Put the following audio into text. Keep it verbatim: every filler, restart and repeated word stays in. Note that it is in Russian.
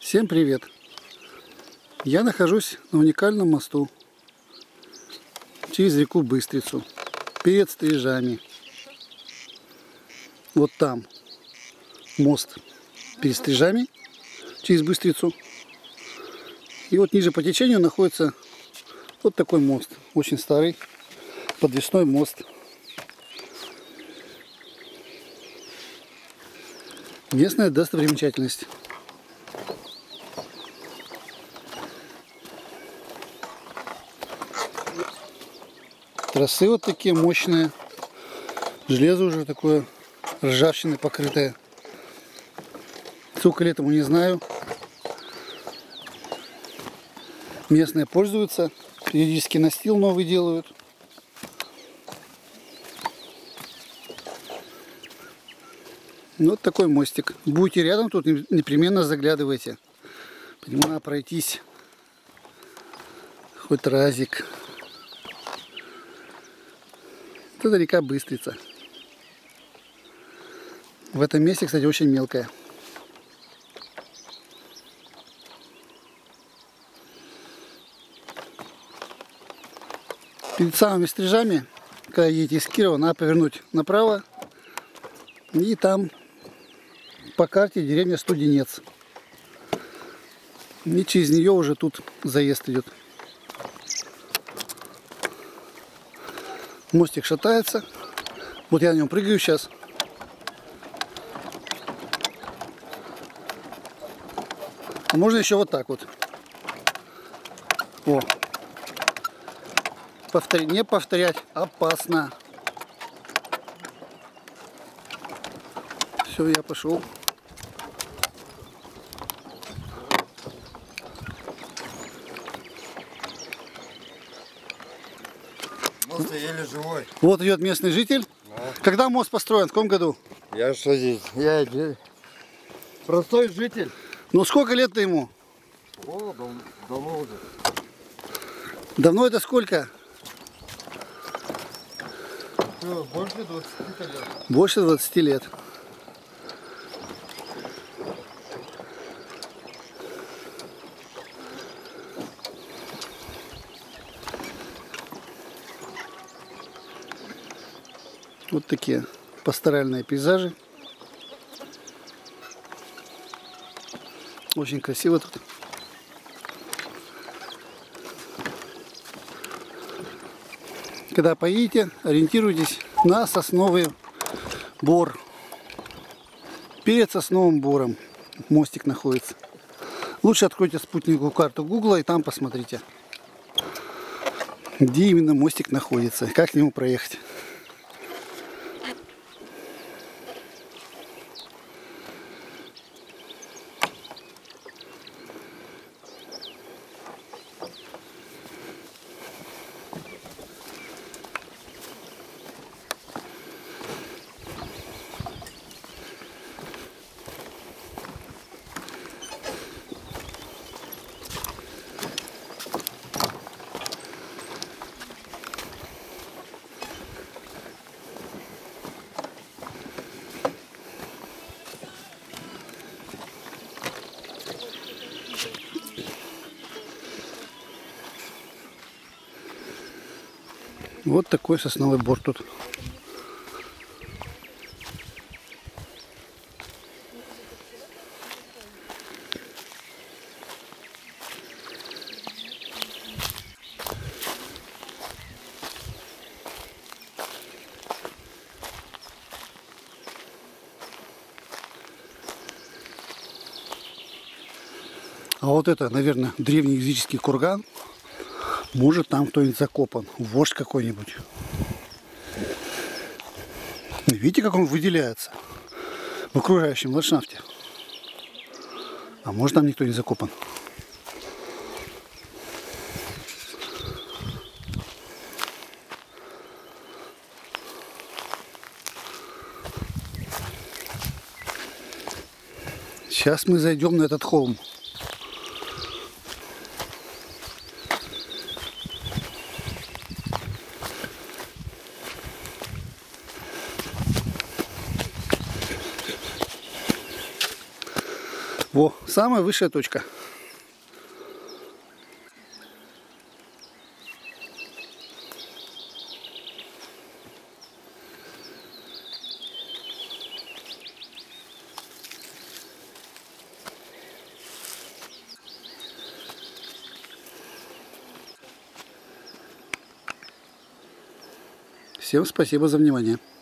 Всем привет! Я нахожусь на уникальном мосту через реку Быстрицу, перед Стрижами. Вот там мост перед Стрижами через Быстрицу. И вот ниже по течению находится вот такой мост, очень старый подвесной мост. Местная достопримечательность. Тросы вот такие мощные. Железо уже такое ржавчиной покрытое. Сколько лет ему не знаю. Местные пользуются. Периодически настил новый делают. Вот такой мостик. Будете рядом, тут непременно заглядывайте. По нему надо пройтись. Хоть разик. Вот это река Быстрица. В этом месте, кстати, очень мелкая. Перед самыми Стрижами, когда едете из Кирова, надо повернуть направо. И там по карте деревня Студенец. И через нее уже тут заезд идет. Мостик шатается. Вот я на нем прыгаю сейчас. А можно еще вот так вот. О. Повторять, не повторять. Опасно. Все, я пошел. Мост еле живой. Вот идет местный житель. Да. Когда мост построен? В каком году? Я что здесь? Я простой житель. Ну сколько лет-то ему? О, дав давно уже. Давно это сколько? Все, больше двадцати лет. Больше двадцати лет. Вот такие пасторальные пейзажи. Очень красиво тут. Когда поедете, ориентируйтесь на сосновый бор. Перед сосновым бором мостик находится. Лучше откройте спутниковую карту Гугла и там посмотрите, где именно мостик находится, как к нему проехать. Вот такой сосновый бор тут. А вот это, наверное, древний языческий курган. Может, там кто-нибудь закопан. Вождь какой-нибудь. Видите, как он выделяется в окружающем ландшафте. А может, там никто не закопан. Сейчас мы зайдем на этот холм. Во, самая высшая точка. Всем спасибо за внимание.